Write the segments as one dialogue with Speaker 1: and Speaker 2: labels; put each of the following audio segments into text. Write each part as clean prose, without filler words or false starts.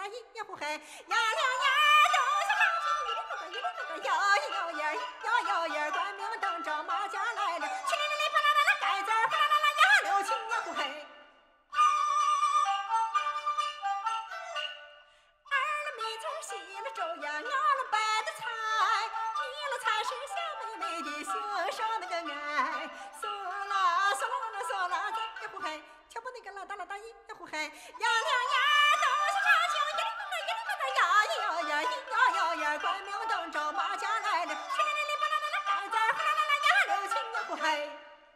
Speaker 1: 一也不黑，呀两眼都是上去，一个摇一摇眼，摇摇眼，关明灯照马家来了，嘁哩哩哩啪啦啦啦盖子儿，啪啦啦啦呀六亲也不黑。洗了粥呀，熬了白的菜，你了才是小妹妹的心上那个爱。嗦啦嗦啦啦嗦啦，咱也不黑，瞧不那个啦哒啦哒也不黑，呀两眼都是长青，一里呀一摇呀，关明灯照马家来了，嘁哩哩哩啪啦啦啦盖子儿，啪啦啦啦呀六亲也不黑。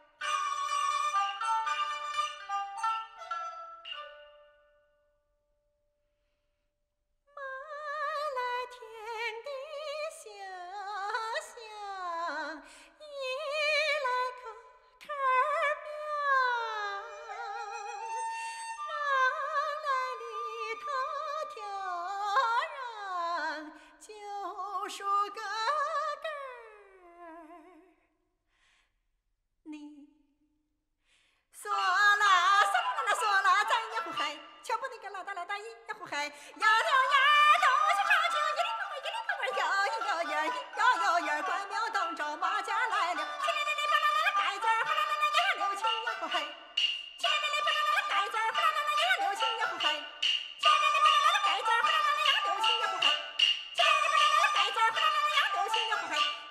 Speaker 1: 数个根儿，你说啦说啦啦说啦，咱也不黑，瞧不那个啦哒啦哒也不黑，摇两眼都是长青，一里摇一摇眼，摇眼，关明灯照马家来了，嘁哩哩哩啪啦啦啦盖子儿，啪啦啦啦呀六亲也不黑，嘁哩哩哩啪啦啦啦盖子儿，啪啦啦啦呀六亲也不黑，嘁哩哩哩啪啦啦啦盖子儿，啪啦啦啦呀六亲也不黑。盖子儿，啪啦啦啦呀，六亲也不黑。